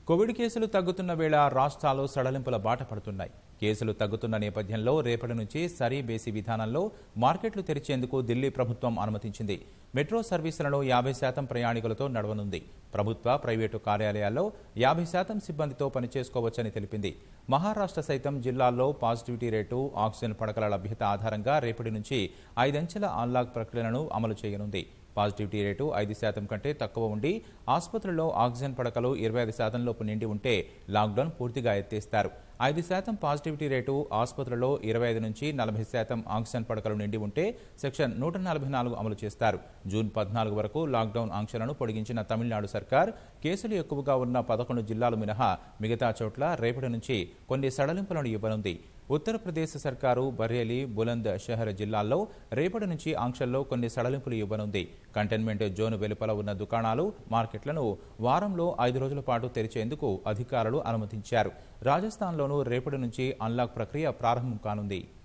Covid కేసులు తగ్గుతున్న వేళ రాష్ట్రాలు సడలింపుల బాట పడుతున్నాయి. కేసులు తగ్గుతున్న నేపథ్యంలో రేపటి నుంచి సరీ బేసి విధానంలో మార్కెట్లు తెరిచేందుకు ఢిల్లీ ప్రభుత్వం అనుమతించింది. మెట్రో సర్వీసులను 50% ప్రయాణికులతో నడవనుంది. ప్రభుత్వ, ప్రైవేటు కార్యాలయాల్లో 50% సిబ్బందితో పనిచేసుకోవచ్చని తెలిపింది. మహారాష్ట్ర సైతం జిల్లాల్లో పాజిటివిటీ రేటు, ఆక్సిజన్ పడకల లభ్యత ఆధారంగా రేపటి నుంచి 5 అంచెల అన్లాక్ ప్రక్రియలను అమలు చేయనుంది. పాజిటివిటీ రేటు 5% కంటే తక్కువ ఉండి ఆసుపత్రుల్లో ఆక్సిజన్ పడకలు 25% లోపు నిండి ఉంటే లాక్డౌన్ పూర్తిగా ఎత్తేస్తారు. 5% పాజిటివిటీ రేటు ఆసుపత్రుల్లో 25 నుంచి 40% ఆక్సిజన్ పడకలు నిండి ఉంటే సెక్షన్ 144 అమలు చేస్తారు. జూన్ 14 వరకు లాక్డౌన్ ఆంక్షలను పొడిగించిన తమిళనాడు సర్కార్ కేసులు ఎక్కువగా ఉన్న 11 జిల్లాలు మినహా మిగతా చోట్ల రేపటి నుంచి కొన్ని సడలింపులను ఇవ్వనుంది. ఉత్తరప్రదేశ్ సర్కారు బరేలీ, బులంద్ షహర్ జిల్లాల్లో రేపటి నుంచి ఆంక్షల్లో కొన్ని సడలింపులు ఇవ్వనుంది. కంటైన్మెంట్ జోన్ వెలుపల ఉన్న దుకాణాలు, మార్కెట్లను వారంలో 5 రోజుల పాటు తెరిచేందుకు అధికారులు అనుమతించారు. రాజస్థాన్లోనూ రేపటి నుంచి అన్లాక్ ప్రక్రియ ప్రారంభం కానుంది.